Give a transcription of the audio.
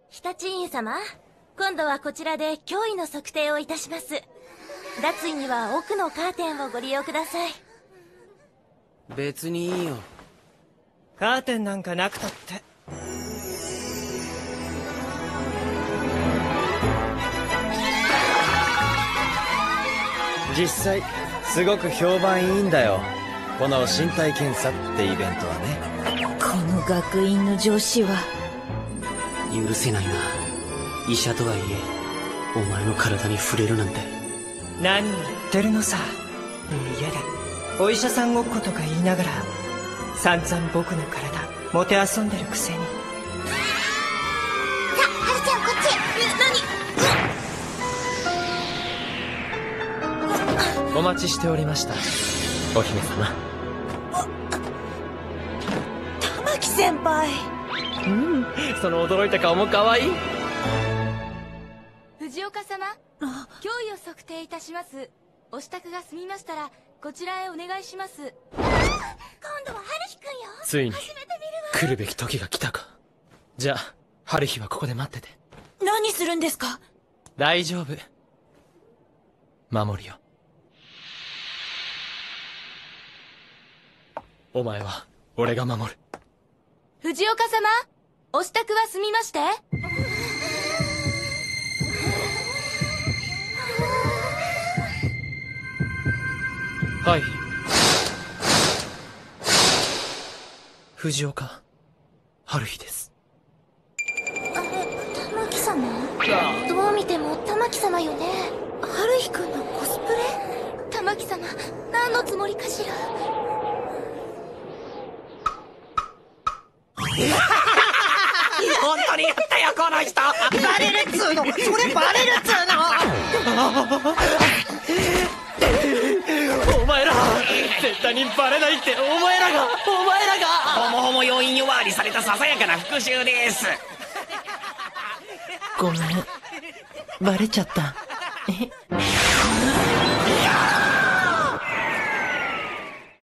常陸院様、今度はこちらで脅威の測定をいたします。脱衣には奥のカーテンをご利用ください。 別にいいよ。 カーテンなんかなくたって。 実際すごく評判いいんだよ、この身体検査ってイベントはね。 この学院の上司は許せないな。医者とはいえお前の体に触れるなんて。 何言ってるのさ。家でお医者さんごっことか言いながら散々僕の体もてあそんでるくせに。 さあ、はるちゃんこっち。 お待ちしておりました、お姫様。 玉木先輩。 その驚いた顔も可愛い。 藤岡様、脅威を測定いたします。お支度が済みましたらこちらへお願いします。 今度は春日くんよ。 ついに来るべき時が来たか。じゃあ春日はここで待ってて。 何するんですか？ 大丈夫、守るよ。お前は俺が守る。 藤岡様、お支度は済みまして？ はい。藤岡春日です。 あれ、玉木様？どう見ても玉木様よね。春日くんのコスプレ？ 玉木様、何のつもりかしら。 本当にやったよこの人。 バレるっつうの、それバレるっつうお前ら絶対にバレないって。お前らがホモホモ要因呼ばわりされたささやかな復讐です。 ごめん、バレちゃった。